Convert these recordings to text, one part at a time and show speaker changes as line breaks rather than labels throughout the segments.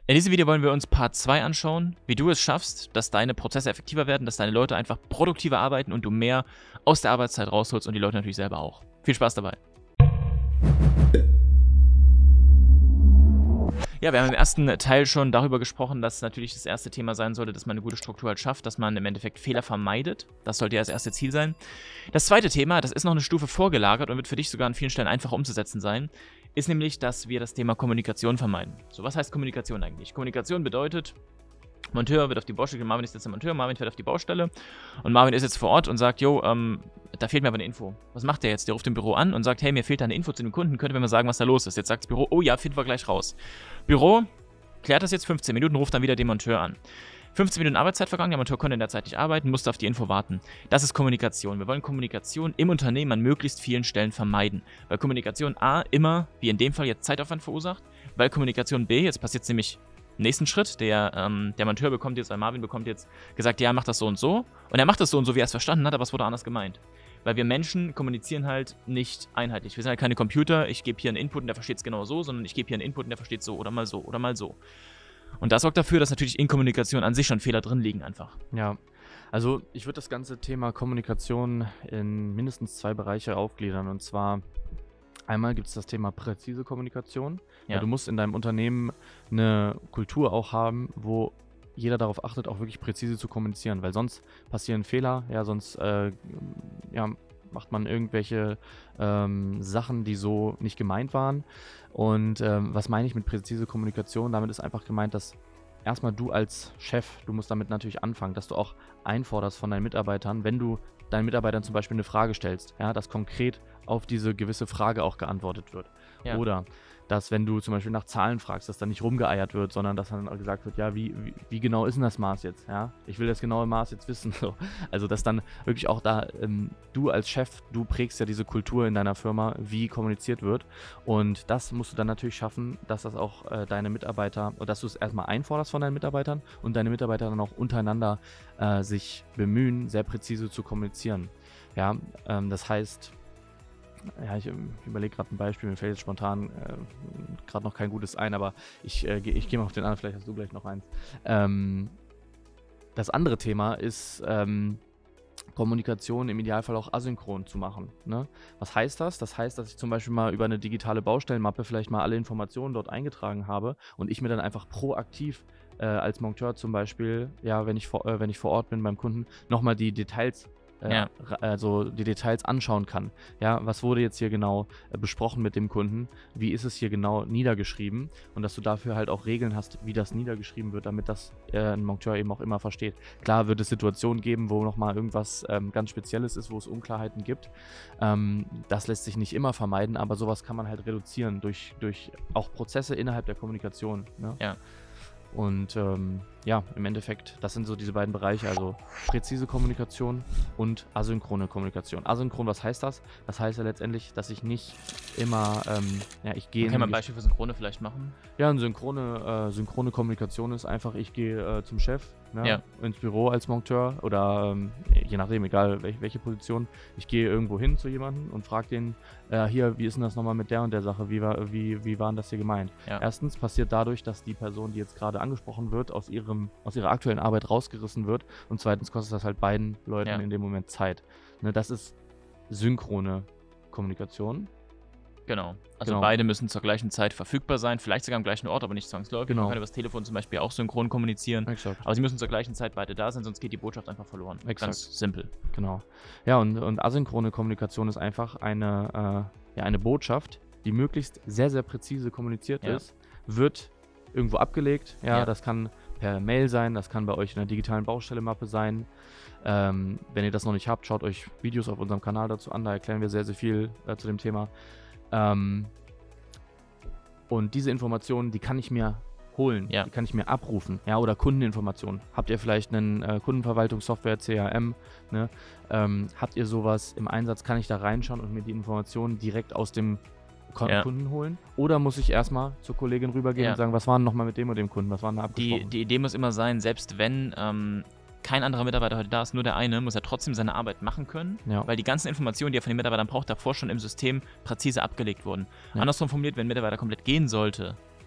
In diesem Video wollen wir uns Part 2 anschauen, wie du es schaffst, dass deine Prozesse effektiver werden, dass deine Leute einfach produktiver arbeiten und du mehr aus der Arbeitszeit rausholst und die Leute natürlich selber auch. Viel Spaß dabei. Ja, wir haben im ersten Teil schon darüber gesprochen, dass natürlich das erste Thema sein sollte, dass man eine gute Struktur halt schafft, dass man im Endeffekt Fehler vermeidet. Das sollte ja das erste Ziel sein. Das zweite Thema, das ist noch eine Stufe vorgelagert und wird für dich sogar an vielen Stellen einfach umzusetzen sein, ist nämlich, dass wir das Thema Kommunikation vermeiden. So, was heißt Kommunikation eigentlich? Kommunikation bedeutet, Monteur wird auf die Baustelle, Marvin ist jetzt der Monteur, Marvin fährt auf die Baustelle und Marvin ist jetzt vor Ort und sagt, jo, da fehlt mir aber eine Info. Was macht der jetzt? Der ruft im Büro an und sagt, hey, mir fehlt da eine Info zu dem Kunden, könnt ihr mir mal sagen, was da los ist? Jetzt sagt das Büro, oh ja, finden wir gleich raus. Büro klärt das jetzt 15 Minuten, ruft dann wieder den Monteur an. 15 Minuten Arbeitszeit vergangen, der Monteur konnte in der Zeit nicht arbeiten, musste auf die Info warten. Das ist Kommunikation. Wir wollen Kommunikation im Unternehmen an möglichst vielen Stellen vermeiden. Weil Kommunikation A immer, wie in dem Fall, jetzt Zeitaufwand verursacht, weil Kommunikation B, jetzt passiert es nämlich im nächsten Schritt, der Monteur bekommt jetzt, Marvin bekommt jetzt gesagt, ja, mach das so und so. Und er macht das so und so, wie er es verstanden hat, aber es wurde anders gemeint. Weil wir Menschen kommunizieren halt nicht einheitlich. Wir sind halt keine Computer, ich gebe hier einen Input und der versteht es genau so, sondern ich gebe hier einen Input und der versteht es so oder mal so oder mal so. Und das sorgt dafür, dass natürlich in Kommunikation an sich schon Fehler drin liegen einfach.
Ja, also ich würde das ganze Thema Kommunikation in mindestens 2 Bereiche aufgliedern. Und zwar einmal gibt es das Thema präzise Kommunikation. Ja, du musst in deinem Unternehmen eine Kultur auch haben, wo jeder darauf achtet, auch wirklich präzise zu kommunizieren, weil sonst passieren Fehler, ja, sonst macht man irgendwelche Sachen, die so nicht gemeint waren. Und was meine ich mit präzise Kommunikation? Damit ist einfach gemeint, dass erstmal du als Chef, du musst damit natürlich anfangen, dass du auch einforderst von deinen Mitarbeitern, wenn du deinen Mitarbeitern zum Beispiel eine Frage stellst, ja, dass konkret auf diese gewisse Frage auch geantwortet wird. Ja. Oder dass, wenn du zum Beispiel nach Zahlen fragst, dass dann nicht rumgeeiert wird, sondern dass dann gesagt wird, ja, wie genau ist denn das Maß jetzt? Ja? Ich will das genaue Maß jetzt wissen. So. Also, dass dann wirklich auch da, du als Chef, du prägst ja diese Kultur in deiner Firma, wie kommuniziert wird. Und das musst du dann natürlich schaffen, dass das auch deine Mitarbeiter, oder dass du es erstmal einforderst von deinen Mitarbeitern und deine Mitarbeiter dann auch untereinander sich bemühen, sehr präzise zu kommunizieren. Ja, das heißt, ja, ich überlege gerade ein Beispiel, mir fällt jetzt spontan gerade noch kein gutes ein, aber ich gehe mal auf den anderen, vielleicht hast du gleich noch eins. Das andere Thema ist Kommunikation im Idealfall auch asynchron zu machen. Ne? Was heißt das? Das heißt, dass ich zum Beispiel mal über eine digitale Baustellenmappe vielleicht mal alle Informationen dort eingetragen habe und ich mir dann einfach proaktiv als Monteur zum Beispiel, ja, wenn ich vor Ort bin beim Kunden, nochmal die Details also die Details anschauen kann. Ja, was wurde jetzt hier genau besprochen mit dem Kunden? Wie ist es hier genau niedergeschrieben? Und dass du dafür halt auch Regeln hast, wie das niedergeschrieben wird, damit das ein Monteur eben auch immer versteht. Klar wird es Situationen geben, wo nochmal irgendwas ganz Spezielles ist, wo es Unklarheiten gibt. Das lässt sich nicht immer vermeiden, aber sowas kann man halt reduzieren durch auch Prozesse innerhalb der Kommunikation. Ne? Ja. Und ja, im Endeffekt, das sind so diese beiden Bereiche, also präzise Kommunikation und asynchrone Kommunikation. Asynchron, was heißt das? Das heißt ja letztendlich, dass ich nicht immer, ich gehe...
Kann man ein Beispiel für Synchrone vielleicht machen?
Ja, eine synchrone Kommunikation ist einfach, ich gehe zum Chef, ins Büro als Monteur oder je nachdem, egal welche Position. Ich gehe irgendwo hin zu jemandem und frage den, hier, wie ist denn das nochmal mit der und der Sache? Wie war denn das hier gemeint? Ja. Erstens passiert dadurch, dass die Person, die jetzt gerade angesprochen wird, aus ihrer aktuellen Arbeit rausgerissen wird und zweitens kostet das halt beiden Leuten in dem Moment Zeit. Ne, das ist synchrone Kommunikation.
Genau. Also beide müssen zur gleichen Zeit verfügbar sein, vielleicht sogar am gleichen Ort, aber nicht zwangsläufig. Man kann über das Telefon zum Beispiel auch synchron kommunizieren. Exakt. Aber sie müssen zur gleichen Zeit beide da sein, sonst geht die Botschaft einfach verloren. Exakt. Ganz simpel.
Genau. Ja, und asynchrone Kommunikation ist einfach eine Botschaft, die möglichst sehr, sehr präzise kommuniziert ist, wird irgendwo abgelegt. Ja, das kann per Mail sein, das kann bei euch in der digitalen Baustellenmappe sein. Wenn ihr das noch nicht habt, schaut euch Videos auf unserem Kanal dazu an, da erklären wir sehr, sehr viel zu dem Thema. Und diese Informationen, die kann ich mir holen, die kann ich mir abrufen, ja, oder Kundeninformationen. Habt ihr vielleicht einen Kundenverwaltungssoftware, CRM, ne? Habt ihr sowas im Einsatz, kann ich da reinschauen und mir die Informationen direkt aus dem Kunden holen? Oder muss ich erstmal zur Kollegin rübergehen und sagen, was war denn nochmal mit dem und dem Kunden, was war denn da abgesprochen?
Die Idee muss immer sein, selbst wenn kein anderer Mitarbeiter heute da ist, nur der eine, muss er trotzdem seine Arbeit machen können, weil die ganzen Informationen, die er von den Mitarbeitern braucht, davor schon im System präzise abgelegt wurden. Andersrum formuliert, wenn ein Mitarbeiter komplett gehen sollte,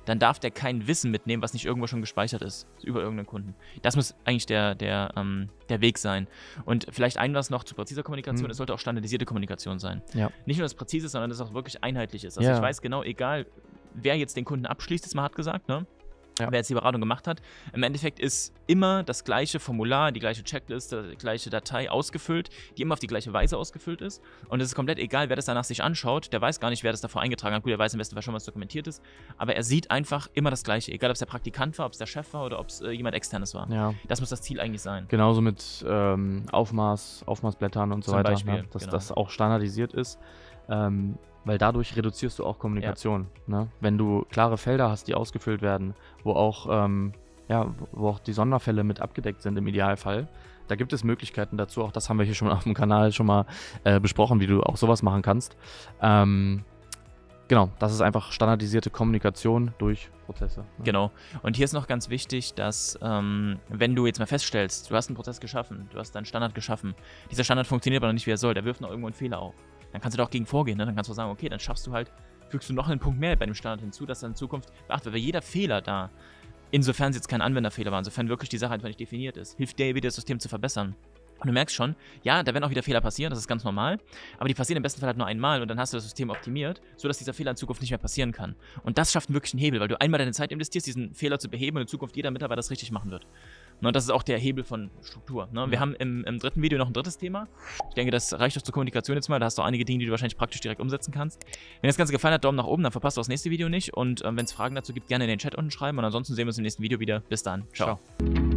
dann darf der kein Wissen mitnehmen, was nicht irgendwo schon gespeichert ist, über irgendeinen Kunden. Das muss eigentlich der Weg sein. Und vielleicht ein was noch zu präziser Kommunikation, es sollte auch standardisierte Kommunikation sein.
Ja.
Nicht nur das Präzise, sondern dass es auch wirklich einheitlich ist. Also ich weiß genau, egal wer jetzt den Kunden abschließt, das mal hart gesagt, ne? Wer jetzt die Beratung gemacht hat, im Endeffekt ist immer das gleiche Formular, die gleiche Checkliste, die gleiche Datei ausgefüllt, die immer auf die gleiche Weise ausgefüllt ist. Und es ist komplett egal, wer das danach sich anschaut. Der weiß gar nicht, wer das davor eingetragen hat. Gut, er weiß im besten Fall schon, was dokumentiert ist. Aber er sieht einfach immer das Gleiche. Egal, ob es der Praktikant war, ob es der Chef war oder ob es jemand Externes war. Ja. Das muss das Ziel eigentlich sein.
Genauso mit Aufmaßblättern und so weiter.
Beispiel,
ne? Dass das auch standardisiert ist. Weil dadurch reduzierst du auch Kommunikation. Ne? Wenn du klare Felder hast, die ausgefüllt werden, wo auch die Sonderfälle mit abgedeckt sind im Idealfall, da gibt es Möglichkeiten dazu. Auch das haben wir hier schon auf dem Kanal schon mal besprochen, wie du auch sowas machen kannst. Genau, das ist einfach standardisierte Kommunikation durch Prozesse. Ne?
Genau. Und hier ist noch ganz wichtig, dass wenn du jetzt mal feststellst, du hast einen Prozess geschaffen, du hast deinen Standard geschaffen, dieser Standard funktioniert aber noch nicht, wie er soll, der wirft noch irgendwo einen Fehler auf. Dann kannst du da auch gegen vorgehen, ne? Dann kannst du sagen, okay, dann fügst du noch einen Punkt mehr bei dem Standard hinzu, dass dann in Zukunft beachtet wird, weil jeder Fehler da, insofern es jetzt kein Anwenderfehler war, insofern wirklich die Sache einfach nicht definiert ist, hilft dir wieder das System zu verbessern. Und du merkst schon, ja, da werden auch wieder Fehler passieren, das ist ganz normal, aber die passieren im besten Fall halt nur einmal und dann hast du das System optimiert, sodass dieser Fehler in Zukunft nicht mehr passieren kann. Und das schafft wirklich einen Hebel, weil du einmal deine Zeit investierst, diesen Fehler zu beheben und in Zukunft jeder Mitarbeiter das richtig machen wird. Und das ist auch der Hebel von Struktur. Ne? Wir haben im dritten Video noch ein drittes Thema. Ich denke, das reicht doch zur Kommunikation jetzt mal. Da hast du auch einige Dinge, die du wahrscheinlich praktisch direkt umsetzen kannst. Wenn dir das Ganze gefallen hat, Daumen nach oben, dann verpasst du das nächste Video nicht. Und wenn es Fragen dazu gibt, gerne in den Chat unten schreiben. Und ansonsten sehen wir uns im nächsten Video wieder. Bis dann. Ciao.